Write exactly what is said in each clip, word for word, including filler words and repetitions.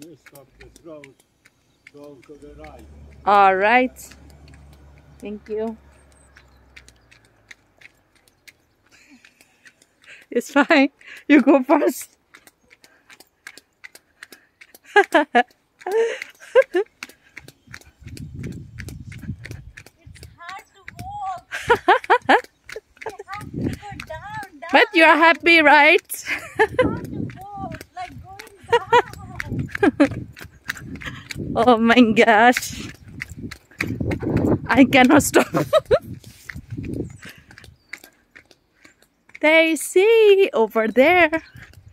you stop this road, go to the right. All right. Thank you. It's fine. You go first. It's hard to walk. You have to go down, down. But you're happy, right? It's hard to walk, like going down. Oh my gosh. I cannot stop. Daisy, over there.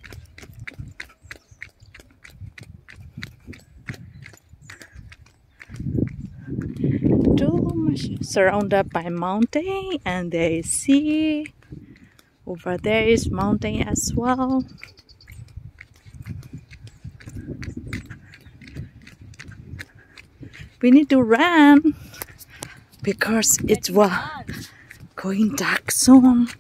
Too much surrounded by mountain, and they see over there is mountain as well. We need to run because it was going dark soon.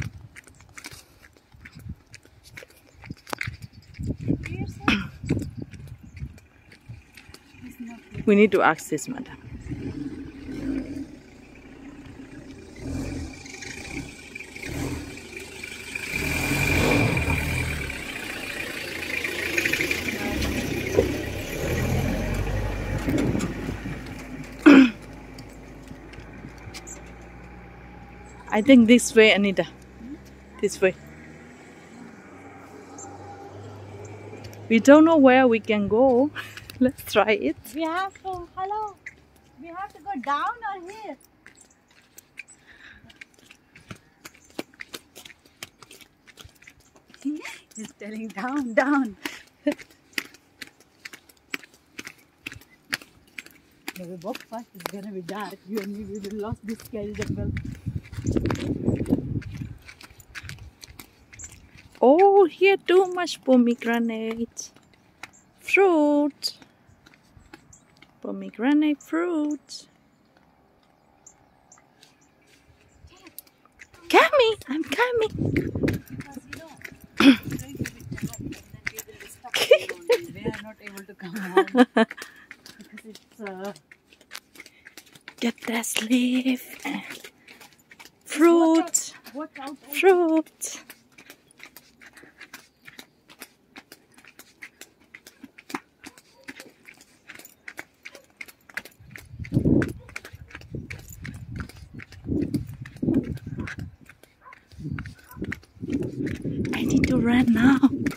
We need to ask this madam. I think this way, Anita. This way. We don't know where we can go. Let's try it. We have to, hello, we have to go down or here? He's telling down, down. When we walk fast, it's gonna be dark. You and me, we will lose this scary jungle. Oh, here too much pomegranate fruit. Pomegranate fruit. Coming, I'm coming. Because you know, it's going to be dark and then we will be stuck in the mountain. We are not able to come home because it's uh, Get that leaf. Fruit. watch out. Fruit. I need to run now.